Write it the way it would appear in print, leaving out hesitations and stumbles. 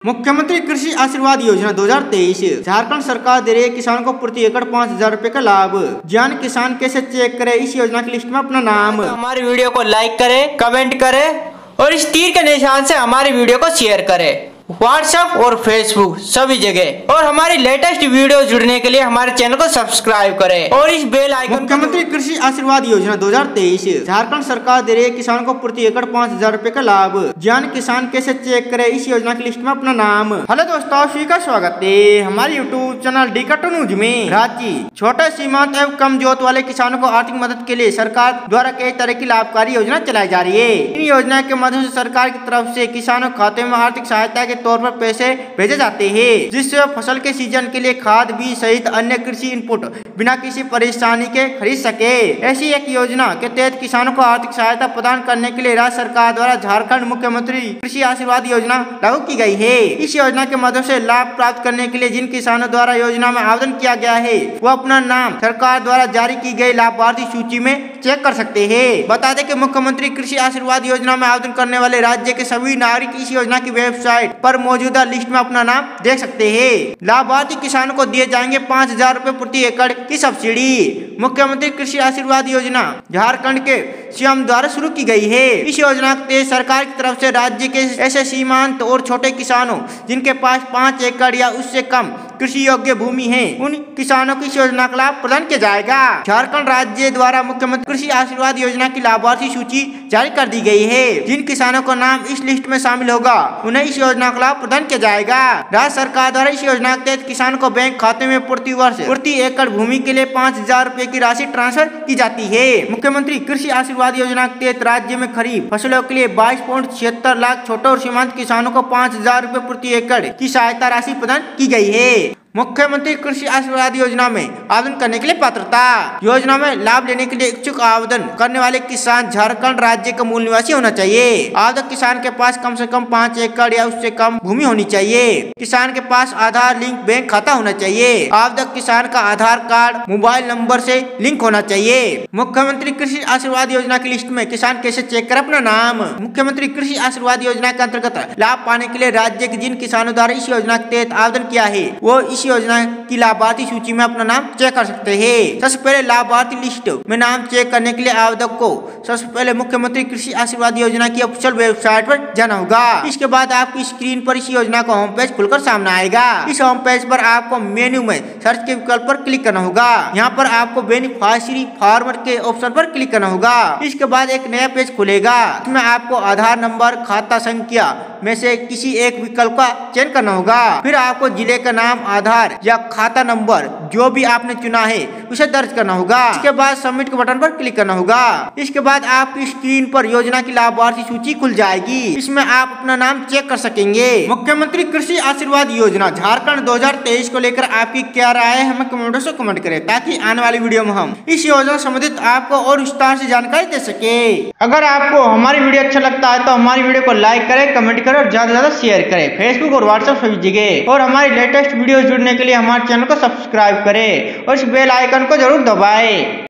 मुख्यमंत्री कृषि आशीर्वाद योजना 2023 झारखंड सरकार दे रही है किसानों को प्रति एकड़ 5,000 रुपए का लाभ। जान किसान कैसे चेक करे इस योजना की लिस्ट में अपना नाम। हमारी वीडियो को लाइक करें, कमेंट करें और इस तीर के निशान से हमारी वीडियो को शेयर करें व्हाट्सएप और फेसबुक सभी जगह। और हमारी लेटेस्ट वीडियो जुड़ने के लिए हमारे चैनल को सब्सक्राइब करें और इस बेल आइकन। मुख्यमंत्री कृषि आशीर्वाद योजना 2023 झारखंड सरकार दे रही है किसानों को प्रति एकड़ 5,000 रुपए का लाभ। जान किसान कैसे चेक करे इस योजना की लिस्ट में अपना नाम। हेलो दोस्तों, आप सभी का स्वागत है हमारे यूट्यूब चैनल डी-कट न्यूज में। राज्य छोटे सीमांत एवं कम जोत वाले किसानों को आर्थिक मदद के लिए सरकार द्वारा कई तरह की लाभकारी योजना चलाई जा रही है। इन योजना के माध्यम से सरकार की तरफ से किसानों के खाते में आर्थिक सहायता तौर पर पैसे भेजे जाते हैं, जिससे फसल के सीजन के लिए खाद बीज सहित अन्य कृषि इनपुट बिना किसी परेशानी के खरीद सके। ऐसी एक योजना के तहत किसानों को आर्थिक सहायता प्रदान करने के लिए राज्य सरकार द्वारा झारखंड मुख्यमंत्री कृषि आशीर्वाद योजना लागू की गई है। इस योजना के माध्यम से लाभ प्राप्त करने के लिए जिन किसानों द्वारा योजना में आवेदन किया गया है वो अपना नाम सरकार द्वारा जारी की गई लाभार्थी सूची में चेक कर सकते हैं। बता दें कि मुख्यमंत्री कृषि आशीर्वाद योजना में आवेदन करने वाले राज्य के सभी नागरिक इस योजना की वेबसाइट पर मौजूदा लिस्ट में अपना नाम देख सकते हैं। लाभार्थी किसानों को दिए जाएंगे 5,000 रुपए प्रति एकड़ की सब्सिडी। मुख्यमंत्री कृषि आशीर्वाद योजना झारखंड के सीएम द्वारा शुरू की गई है। इस योजना के तहत सरकार की तरफ से राज्य के ऐसे सीमांत और छोटे किसानों जिनके पास 5 एकड़ या उससे कम कृषि योग्य भूमि है, उन किसानों की इस योजना का लाभ प्रदान किया जाएगा। झारखंड राज्य द्वारा मुख्यमंत्री कृषि आशीर्वाद योजना की लाभार्थी सूची जारी कर दी गई है। जिन किसानों का नाम इस लिस्ट में शामिल होगा उन्हें इस योजना का लाभ प्रदान किया जाएगा। राज्य सरकार द्वारा इस योजना के तहत किसानों को बैंक खाते में प्रति वर्ष प्रति एकड़ भूमि के लिए 5,000 रुपए की राशि ट्रांसफर की जाती है। मुख्यमंत्री कृषि आशीर्वाद योजना के तहत राज्य में खरीफ फसलों के लिए 22.76 लाख छोटे और सीमांत किसानों को 5,000 रुपए प्रति एकड़ की सहायता राशि प्रदान की गई है। मुख्यमंत्री कृषि आशीर्वाद योजना में आवेदन करने के लिए पात्रता। योजना में लाभ लेने के लिए इच्छुक आवेदन करने वाले किसान झारखंड राज्य का मूल निवासी होना चाहिए। आवेदक किसान के पास कम से कम 5 एकड़ या उससे कम भूमि होनी चाहिए। किसान के पास आधार लिंक बैंक खाता होना चाहिए। आवेदक किसान का आधार कार्ड मोबाइल नंबर से लिंक होना चाहिए। मुख्यमंत्री कृषि आशीर्वाद योजना की लिस्ट में किसान कैसे चेक करे अपना नाम। मुख्यमंत्री कृषि आशीर्वाद योजना के अंतर्गत लाभ पाने के लिए राज्य के जिन किसानों द्वारा इस योजना के तहत आवेदन किया है वो इस योजना की लाभार्थी सूची में अपना नाम चेक कर सकते हैं। सबसे पहले लाभार्थी लिस्ट में नाम चेक करने के लिए आवेदक को सबसे पहले मुख्यमंत्री कृषि आशीर्वाद योजना की ऑफिशियल वेबसाइट पर जाना होगा। इसके बाद आपकी स्क्रीन पर इस योजना का होम पेज खुलकर सामने आएगा। इस होम पेज पर आपको मेन्यू में सर्च के विकल्प पर क्लिक करना होगा। यहाँ पर आपको बेनिफिशियरी फार्मर के ऑप्शन पर क्लिक करना होगा। इसके बाद एक नया पेज खुलेगा। इसमें आपको आधार नंबर खाता संख्या में से किसी एक विकल्प का चयन करना होगा। फिर आपको जिले का नाम आधार या खाता नंबर जो भी आपने चुना है उसे दर्ज करना होगा। इसके बाद सबमिट के बटन पर क्लिक करना होगा। इसके बाद आपकी स्क्रीन पर योजना की लाभार्थी सूची खुल जाएगी। इसमें आप अपना नाम चेक कर सकेंगे। मुख्यमंत्री कृषि आशीर्वाद योजना झारखंड 2023 को लेकर आपकी क्या राय है हमें कमेंट से कमेंट करें, ताकि आने वाली वीडियो में हम इस योजना संबंधित आपको और विस्तार से जानकारी दे सके। अगर आपको हमारी वीडियो अच्छा लगता है तो हमारी वीडियो को लाइक करें, कमेंट करें और ज्यादा से ज्यादा शेयर करें फेसबुक और व्हाट्सएप सभी जगह। और हमारी लेटेस्ट वीडियो जुड़ने के लिए हमारे चैनल को सब्सक्राइब करें और इस बेल आइकन को जरूर दबाएं।